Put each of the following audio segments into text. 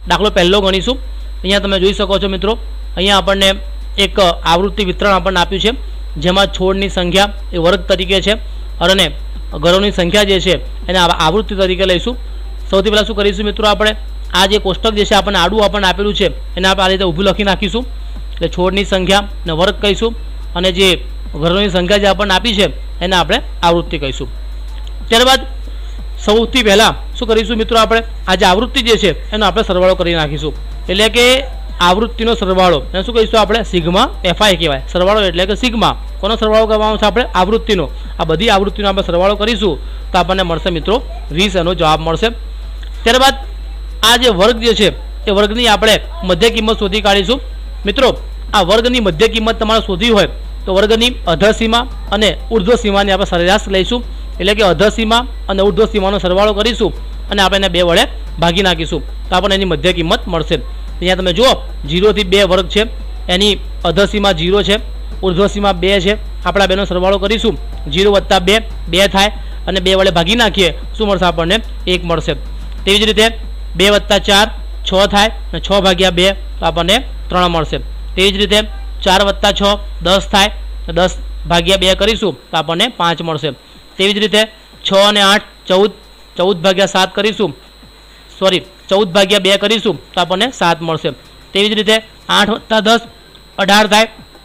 દાખલો પહેલો ગણીશું। અહીંયા તમે જોઈ શકો છો મિત્રો, અહીંયા આપણને એક આવૃત્તિ વિતરણ આપણને આપ્યું છે, જેમાં છોડની સંખ્યા એ વર્ગ તરીકે છે અને ઘરોની સંખ્યા જે છે એને આવૃત્તિ તરીકે લઈશું। સૌથી પહેલાં શું કરીશું મિત્રો, આપણે આ જે કોષ્ટક જે છે આપણને આડું આપણને આપેલું છે એને આપણે આ રીતે ઊભું લખી નાખીશું। એટલે છોડની સંખ્યા ને વર્ગ કહીશું અને જે ઘરોની સંખ્યા જે આપણને આપી છે એને આપણે આવૃત્તિ કહીશું। ત્યારબાદ સૌથી પહેલાં શું કરીશું મિત્રો, આપણે આ જે આવૃત્તિ જે છે એનો આપણે સરવાળો કરી નાખીશું। એટલે કે આવૃત્તિનો સરવાળો એને શું કહીશું આપણે, સિગ્મા એફઆઈ કહેવાય। સરવાળો એટલે કે સિગ્મા, કોનો સરવાળો કરવાનો છે આપણે, આવૃત્તિનો। આ બધી આવૃત્તિનો આપણે સરવાળો કરીશું તો આપણને મળશે મિત્રો 20 એનો જવાબ મળશે। ત્યારબાદ આ જે વર્ગ જે છે એ વર્ગની આપણે મધ્ય કિંમત શોધી કાઢીશું। મિત્રો આ વર્ગની મધ્ય કિંમત તમારે શોધવી હોય તો વર્ગની અધર સીમા અને ઉર્ધ્વ સીમાની આપણે સરેરાશ લઈશું। એટલે કે અધર સીમા અને ઉર્ધ્વ સીમાનો સરવાળો કરીશું અને આપણે એને 2 વડે ભાગી નાખીશું તો આપણને એની મધ્ય કિંમત મળશે। અહીંયા તમે જુઓ 0 થી 2 વર્ગ છે, એની અધર સીમા 0 છે, ઉર્ધ્વ સીમા 2 છે। આપણે બેનો સરવાળો કરીશું, 0 + 2 2 થાય અને 2 વડે ભાગી નાખીએ શું મળશે આપણને, 1 મળશે। તેવી જ રીતે 2 + 4 6 થાય અને 6 ભાગ્યા 2 તો આપણને 3 મળશે। તેવી જ રીતે 4 + 6 10 થાય, 10 ભાગ્યા 2 કરીશું તો આપણને 5 મળશે। તેવી જ રીતે 6 અને 8 14, 14 ભાગ્યા 7 કરીશું, સોરી 14 ભાગ્યા 2 કરીશું તો આપણને 7 મળશે। તેવી જ રીતે 8 + 10 18 થાય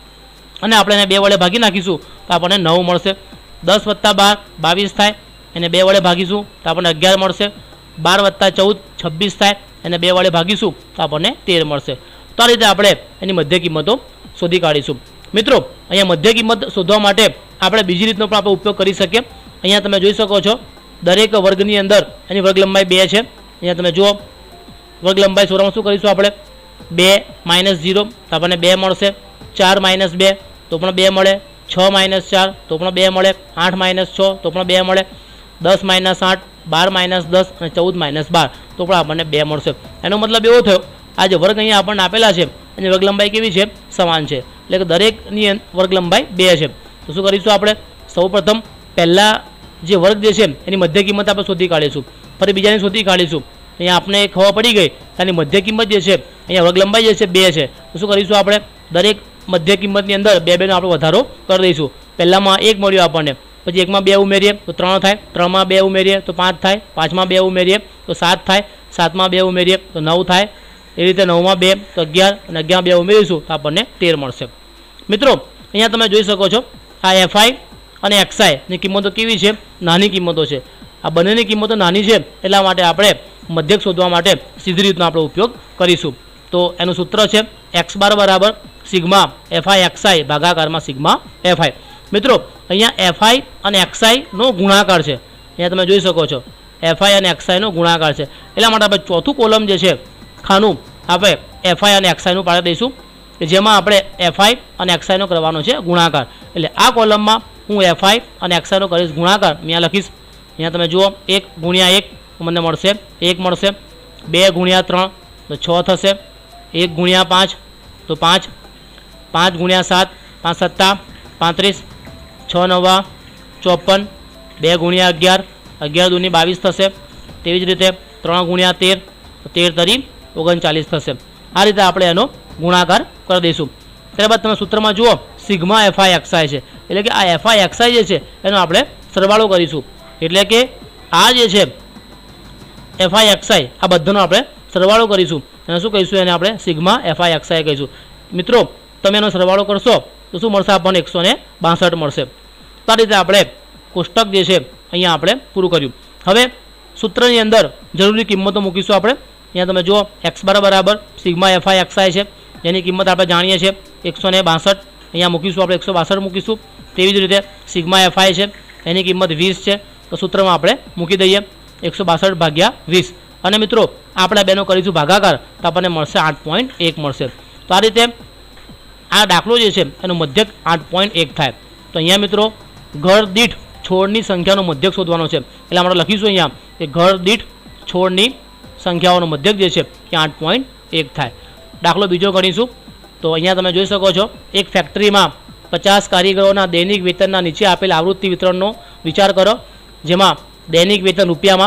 અને આપણે એને 2 વડે ભાગી નાખીશું તો આપણને 9 મળશે। 10 + 12 22 થાય, એને 2 વડે ભાગીશું તો આપણને 11 મળશે। 12 + 14 26 થાય, એને 2 વડે ભાગીશું તો આપણને 13 મળશે। તો આ રીતે આપણે એની મધ્ય કિંમતો શોધી કાઢીશું। મિત્રો અહીંયા મધ્ય કિંમત શોધવા માટે આપણે બીજી રીતનો પણ આપણે ઉપયોગ કરી શકીએ। અહીંયા તમે જોઈ શકો છો દરેક વર્ગની અંદર એની વર્ગ લંબાઈ 2 છે। અહીંયા તમે જુઓ વર્ગ લંબાઈ શોધવામાં શું કરીશું આપણે, 2 - 0 તો આપણને 2 મળશે, 4 - 2 તો પણ 2 મળે, 6 - 4 તો પણ 2 મળે, 8 - 6 તો પણ 2 મળે, 10 - 8 12 - 10 અને 14 - 12 તો પણ આપણને 2 મળશે। એનો મતલબ એવો થયો આ જે વર્ગ અહીંયા આપણને આપેલા છે એની વર્ગ લંબાઈ કેવી છે, સમાન છે। એટલે કે દરેકની વર્ગ લંબાઈ 2 છે। તો શું કરીશું આપણે, સૌપ્રથમ પહેલાં જે વર્ગ જે છે એની મધ્ય કિંમત આપણે શોધી કાઢીશું, ફરી બીજાની શોધી કાઢીશું। અહીંયા આપણે ખબર પડી ગઈ એની મધ્ય કિંમત જે છે અહીંયા વર્ગ લંબાઈ જે છે 2 છે। તો શું કરીશું આપણે, દરેક મધ્ય કિંમતની અંદર 2 નો આપણે વધારો કરી દઈશું। પહેલામાં 1 મળ્યો આપણને, પછી 1 માં 2 ઉમેરીએ તો 3 થાય, 3 માં 2 ઉમેરીએ તો 5 થાય, 5 માં 2 ઉમેરીએ તો 7 થાય, 7 માં 2 ઉમેરીએ તો 9 થાય, એ રીતે 9 માં 2 તો 11 અને 11 માં 2 ઉમેરીશું તો આપણને 13 મળશે। મિત્રો અહીંયા તમે જોઈ શકો છો આ એફઆઈ અને એક્સઆઈ ની કિંમતો કેવી છે, નાની કિંમતો છે। આ બંનેની કિંમતો નાની છે એટલા માટે આપણે મધ્યક શોધવા માટે સીધી રીતનો આપણે ઉપયોગ કરીશું। તો એનું સૂત્ર છે x બાર બરાબર સિગ્મા એફઆઈ એક્સઆઈ ભાગાકારમાં સિગ્મા એફઆઈ। મિત્રો અહીંયા એફઆઈ અને એક્સઆઈનો ગુણાકાર છે, અહીંયા તમે જોઈ શકો છો એફઆઈ અને એક્સઆઈનો ગુણાકાર છે। એટલા માટે આપણે ચોથું કોલમ જે છે ખાનું આપણે એફઆઈ અને એક્સઆઈનું પાડી દઈશું કે જેમાં આપણે એફઆઈ અને એક્સઆઈનો કરવાનો છે ગુણાકાર। એટલે આ કોલમમાં હું એફઆઈ અને એક્સઆઈનો કરીશ ગુણાકાર, અહીંયા લખીશ। અહીંયા તમે જુઓ 1 × 1 મને મળશે 1 મળશે, 2 × 3 તો 6 થશે, 1 × 5 તો 5, 5 × 7 5 × 7 35, 6 × 9 54, 2 × 11 11 × 2 = 22 થશે। તેવી જ રીતે 3 × 13 તો 13 × 3 = 39 થશે। આ રીતે આપણે એનો ગુણાકાર કરી દઈશું। ત્યારબાદ તમે સૂત્રમાં જુઓ સિગ્મા એફઆઈ એક્સઆઈ છે, એટલે કે આ એફઆઈ એક્સઆઈ જે છે એનો આપણે સરવાળો કરીશું। એટલે કે આ જે છે એફઆઈ એક્સઆઈ આ બધાનો આપણે સરવાળો કરીશું અને શું કહીશું, એને આપણે સિગ્મા એફઆઈ એક્સઆઈ કહીશું। મિત્રો તમે એનો સરવાળો કરશો તો શું મળશે આપણને 162 મળશે। તો આ રીતે આપણે કોષ્ટક જે છે અહીંયા આપણે પૂરું કર્યું। હવે સૂત્રની અંદર જરૂરી કિંમતો મૂકીશું આપણે। અહીંયા તમે જુઓ x બાર બરાબર સિગ્મા એફઆઈ એક્સઆઈ છે, એની કિંમત આપણે જાણીએ છીએ 162, અહીંયા મૂકીશું આપણે 162 મૂકીશું। તેવી જ રીતે સિગ્મા એફઆઈ છે એની કિંમત 20 છે, તો સૂત્રમાં આપણે મૂકી દઈએ 162 ભાગ્યા 20 અને મિત્રો આપણે બેનો કરીશું ભાગાકાર તો આપણને મળશે 8.1 મળશે। તો આ રીતે આ દાખલો જે છે એનો મધ્યક 8.1 થાય। તો અહીંયા મિત્રો ઘર દીઠ છોડની સંખ્યાનો મધ્યક શોધવાનો છે, એટલે આપણે લખીશું અહીંયા કે ઘર દીઠ છોડની સંખ્યાઓનો મધ્યક જે છે એ 8.1 થાય। દાખલો બીજો ગણીશું। તો અહીંયા તમે જોઈ શકો છો એક ફેક્ટરીમાં 50 કારીગરોના દૈનિક વેતનના નીચે આપેલ આવૃત્તિ વિતરણનો વિચાર કરો, જેમાં દૈનિક વેતન રૂપિયામાં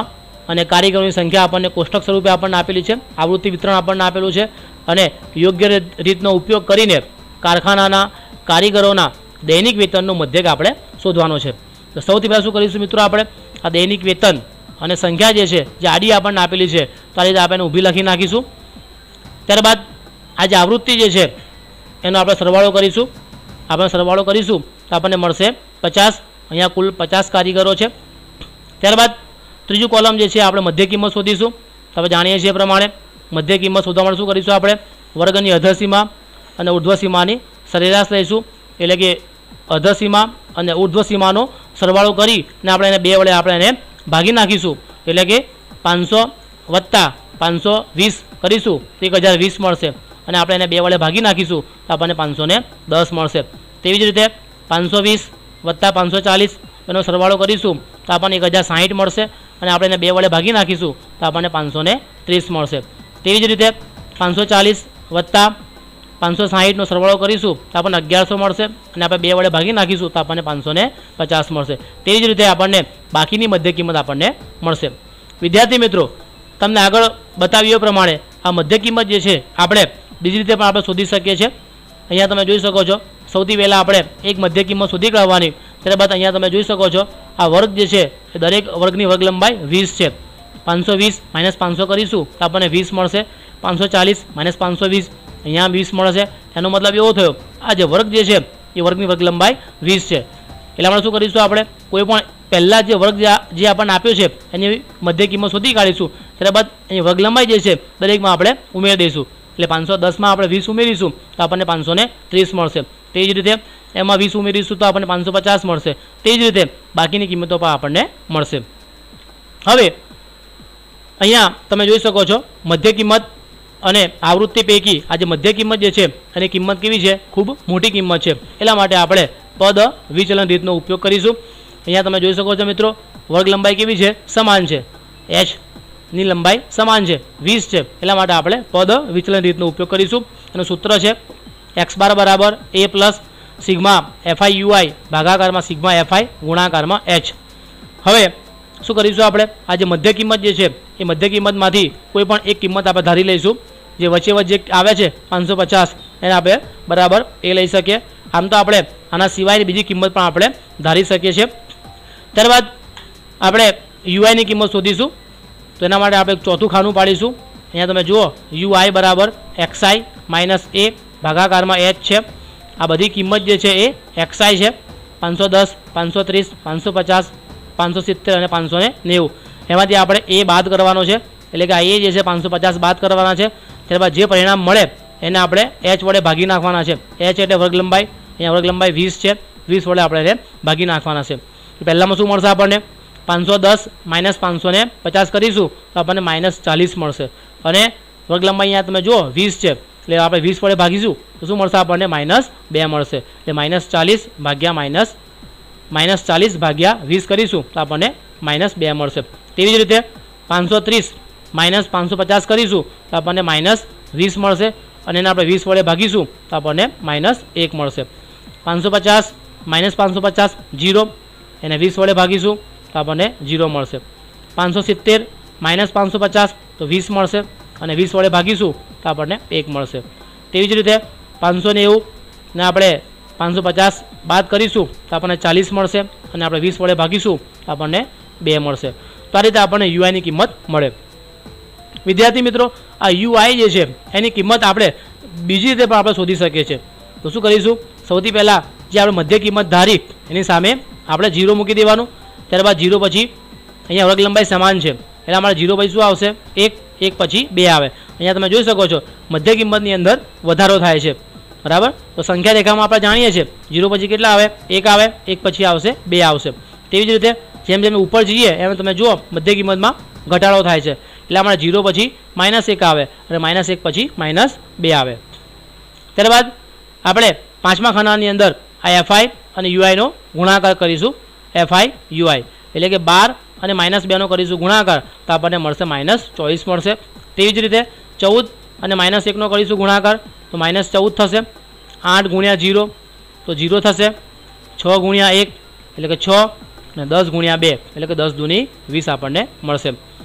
અને કારીગરોની સંખ્યા આપણને કોષ્ટક સ્વરૂપે આપણને આપેલી છે, આવૃત્તિ વિતરણ આપણને આપેલું છે અને યોગ્ય રીતનો ઉપયોગ કરીને કારખાનાના કારીગરોના દૈનિક વેતનનો મધ્યક આપણે શોધવાનો છે। તો સૌથી પહેલાં શું કરીશું મિત્રો, આપણે આ દૈનિક વેતન અને સંખ્યા જે છે જે આડી આપણને આપેલી છે તો આ રીતે આપણે ઊભી લખી નાખીશું। ત્યારબાદ આ જે આવૃત્તિ જે છે એનો આપણે સરવાળો કરીશું। આપણે સરવાળો કરીશું તો આપણને મળશે 50। અહીંયા કુલ 50 કારીગરો છે। ત્યારબાદ ત્રીજું કોલમ જે છે આપણે મધ્ય કિંમત શોધીશું। તમે જાણીએ છીએ પ્રમાણે મધ્ય કિંમત શોધવા માટે શું કરીશું, આપણે વર્ગની અધસીમા અને ઉર્ધ્વસીમાની સરેરાશ લઈશું, એટલે કે અધસીમા અને ઉર્ધ્વસીમાનો સરવાળો કરીને આપણે એને 2 વડે આપણે એને ભાગી નાખીશું, એટલે કે 500 વત્તા 520 કરીશું તો 1020 મળશે અને આપણે એને 2 વડે ભાગી નાખીશું તો આપણને 510 મળશે। તેવી જ રીતે 520 વત્તા 540 એનો સરવાળો કરીશું તો આપણને 1060 મળશે અને આપણે એને 2 વડે ભાગી નાખીશું તો આપણને 530 મળશે। તેવી જ રીતે 540 વત્તા 560નો સરવાળો કરીશું તો આપણને 1100 મળશે અને આપણે 2 વડે ભાગી નાખીશું તો આપણને 550 મળશે। તેવી જ રીતે આપણને બાકીની મધ્ય કિંમત આપણને મળશે। વિદ્યાર્થી મિત્રો, તમને આગળ બતાવ્યા પ્રમાણે આ મધ્ય કિંમત જે છે આપણે બીજી રીતે પણ આપણે શોધી શકીએ છીએ। અહીંયા તમે જોઈ શકો છો, સૌથી પહેલાં આપણે એક મધ્ય કિંમત શોધી કાઢવાની, ત્યારબાદ અહીંયા તમે જોઈ શકો છો આ વર્ગ જે છે એ દરેક વર્ગની વર્ગ લંબાઈ 20 છે। 520 માઇનસ 500 કરીશું તો આપણને 20 મળશે। 540 માઇનસ 520 અહીંયા 20 મળશે। એનો મતલબ એવો થયો આ જે વર્ગ જે છે એ વર્ગની વર્ગ લંબાઈ 20 છે। એટલે આપણે શું કરીશું, આપણે કોઈ પણ પહેલાં જે વર્ગ જે આપણને આપ્યો છે એની મધ્ય કિંમત શોધી કાઢીશું, ત્યારબાદ એની વર્ગ લંબાઈ જે છે દરેકમાં આપણે ઉમેરી દઈશું, એટલે 510માં આપણે 20 ઉમેરીશું તો આપણને 530 મળશે। તે જ રીતે એમાં 20 ઉમેરીશું તો આપણને 550 મળશે। તે જ રીતે બાકીની કિંમતો પણ આપણને મળશે। હવે અહીંયા તમે જોઈ શકો છો મધ્ય કિંમત અને આવૃત્તિ પૈકી આ જે મધ્ય કિંમત જે છે એની કિંમત કેવી છે, ખૂબ મોટી કિંમત છે। એટલા માટે આપણે પદ વિચલન રીતનો ઉપયોગ કરીશું। અહીંયા તમે જોઈ શકો છો મિત્રો, વર્ગ લંબાઈ કેવી છે, સમાન છે, h ની લંબાઈ સમાન છે, 20 છે, એટલા માટે આપણે પદ વિચલન રીતનો ઉપયોગ કરીશું। એનું સૂત્ર છે x બાર બરાબર a plus sigma fi ui ભાગાકારમાં સિગ્મા fi ગુણાકારમાં h। હવે શું કરીશું, આપણે આ જે મધ્ય કિંમત જે છે એ મધ્ય કિંમતમાંથી કોઈ પણ એક કિંમત આપણે ધારી લઈશું, જે વચ્ચે વચ્ચે આવે છે 550 એને આપણે બરાબર એ લઈ શકીએ। આમ તો આપણે આના સિવાયની બીજી કિંમત પણ આપણે ધારી શકીએ છીએ। ત્યારબાદ આપણે યુઆઈની કિંમત શોધીશું, તો એના માટે આપણે ચોથું ખાનું પાડીશું। અહીંયા તમે જુઓ યુઆઈ બરાબર xi માઇનસ a ભાગાકારમાં h છે। આ બધી કિંમત જે છે એ xi છે, 510 530 550 570 અને 590, એમાંથી આપણે a બાદ કરવાનો છે, એટલે કે આ a જે છે 550 બાદ કરવાના છે। ત્યારબાદ જે પરિણામ મળે એને આપણે h વડે ભાગી નાખવાના છે। h એટલે વર્ગ લંબાઈ, અહીંયા વર્ગ લંબાઈ 20 છે, 20 વડે આપણે એને ભાગી નાખવાના છે। પહેલામાં શું મળશે આપણને, 510 માઇનસ 550 કરીશું તો આપણને -40 મળશે અને વર્ગ લંબાઈ અહીંયા તમે જુઓ 20 છે, એટલે આપણે 20 વડે ભાગીશું તો શું મળશે આપણને -2 મળશે। એટલે -40 ભાગ્યા -40 ભાગ્યા 20 કરીશું તો આપણને -2 મળશે। તેવી જ રીતે 530 માઇનસ 550 કરીશું તો આપણને -20 મળશે અને એને આપણે 20 વડે ભાગીશું તો આપણને -1 મળશે। 550 માઇનસ 550 0, એને 20 વડે ભાગીશું તો આપણને 0 મળશે। 570 માઇનસ 550 તો 20 મળશે અને 20 વડે ભાગીશું તો આપણને 1 મળશે। તેવી જ રીતે 590 ને આપણે 550 બાદ કરીશું તો આપણને 40 મળશે અને આપણે 20 વડે ભાગીશું તો આપણને 2 મળશે। તો આ રીતે આપણને યુઆઈની કિંમત મળે। વિદ્યાર્થી મિત્રો, આ યુઆઈ જે છે એની કિંમત આપણે બીજી રીતે પણ આપણે શોધી શકીએ છીએ। તો શું કરીશું, સૌથી પહેલાં જે આપણે મધ્ય કિંમત ધારી એની સામે આપણે 0 મૂકી દેવાનું, ત્યારબાદ 0 પછી અહીંયા વર્ગ લંબાઈ સમાન છે એટલે અમારે 0 પછી શું આવશે, 1 પછી 2 આવે। અહીંયા તમે જોઈ શકો છો મધ્ય કિંમતની અંદર વધારો થાય છે, બરાબર। તો સંખ્યા રેખામાં આપણે જાણીએ છીએ 0 પછી કેટલા આવે, 1 આવે, 1 પછી આવશે 2 આવશે। તેવી જ રીતે જેમ જેમ ઉપર જઈએ એમ તમે જુઓ મધ્ય કિંમતમાં ઘટાડો થાય છે, એટલે અમારે 0 પછી -1 આવે અને -1 પછી -2 આવે। ત્યારબાદ આપણે પાંચમા ખાનાની અંદર આ fi અને uiનો ગુણાકાર કરીશું, fi ui એટલે કે 12 અને -2નો કરીશું ગુણાકાર તો આપણને મળશે -24 મળશે। તેવી જ રીતે 14 અને -1નો કરીશું ગુણાકાર તો -14 થશે। 8 ગુણ્યા 0 તો 0 થશે। 6 ગુણ્યા 1 એટલે કે 6 અને 10 ગુણ્યા 2 એટલે કે 10 દૂની 20 આપણને મળશે।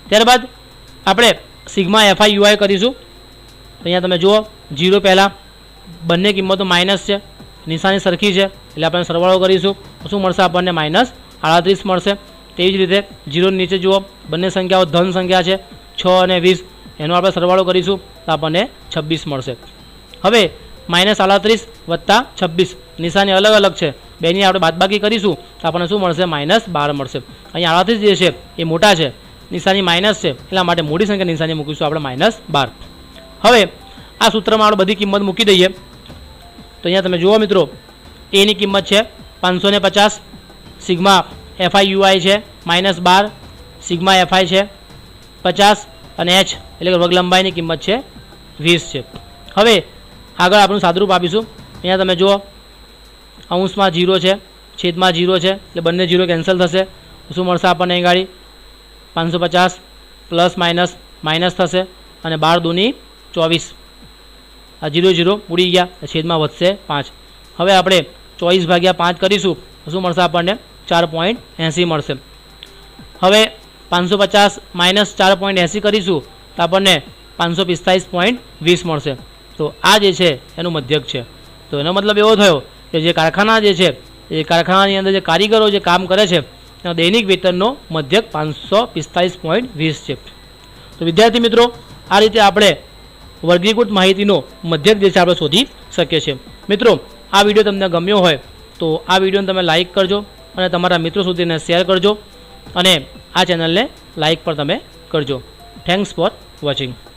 ત્યારબાદ આપણે સિગ્મા એફઆઈ યુઆઈ કરીશું. તો અહીંયા તમે જુઓ 0 પહેલાં બંને કિંમતો માઇનસ છે, નિશાની સરખી છે એટલે આપણે સરવાળો કરીશું. શું મળશે આપણને? -38 મળશે. તેવી જ રીતે 0 નીચે જુઓ બંને સંખ્યાઓ ધન સંખ્યા છે 6 અને 20, એનો આપણે સરવાળો કરીશું તો આપણને 26 મળશે. હવે -38 વત્તા 26 નિશાની અલગ અલગ છે, બેની આપણે બાદબાકી કરીશું તો આપણને શું મળશે? -12 મળશે. અહીંયા 38 જે છે એ મોટા છે, નિશાની માઇનસ છે એટલા માટે મોટી સંખ્યા નિશાની મૂકીશું આપણે -12. હવે આ સૂત્રમાં આપણે બધી કિંમત મૂકી દઈએ. તો અહીંયા તમે જુઓ મિત્રો, એની કિંમત છે 550, સિગ્મા એફઆઈ યુઆઈ છે -12, સિગ્મા એફઆઈ છે 50 અને એચ એટલે કે વર્ગ લંબાઈની કિંમત છે 20 છે. હવે આગળ આપણું સાદુરૂપ આપીશું. અહીંયા તમે જુઓ અંશમાં 0 છે, છેદમાં 0 છે એટલે બંને 0 કેન્સલ થશે. શું મળશે આપણને? અહીં ગાડી 550 પ્લસ માઇનસ થશે અને 12 દૂની 24, આ 0 0 ઉડી ગયા, છેદમાં વધશે 5. હવે આપણે 24/5 કરીશું તો શું મળશે આપણને? 4.80 મળશે. હવે 550 - 4.80 કરીશું તો આપણને 545.20 મળશે. તો આ જે છે એનું મધ્યક છે. તો એનો મતલબ એવો થયો કે જે કારખાના જે છે એ કારખાનાની અંદર જે કારીગરો જે કામ કરે છે એનો દૈનિક વેતનનો મધ્યક 545.20 છે. તો વિદ્યાર્થી મિત્રો, આ રીતે આપણે વર્ગીકૃત માહિતીનો મધ્યક જે છે આપણે શોધી શકીએ છીએ. મિત્રો, આ વિડીયો તમને ગમ્યો હોય તો આ વિડીયોને તમે લાઇક કરજો અને તમારા મિત્રો સુધીને શેર કરજો અને આ ચેનલને લાઇક પણ તમે કરજો. Thanks for watching.